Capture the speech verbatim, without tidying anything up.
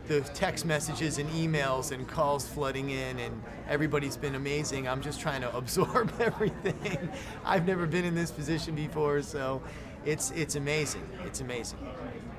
the text messages and emails and calls flooding in, and everybody's been amazing. I'm just trying to absorb everything. I've never been in this position before, so it's it's amazing. It's amazing.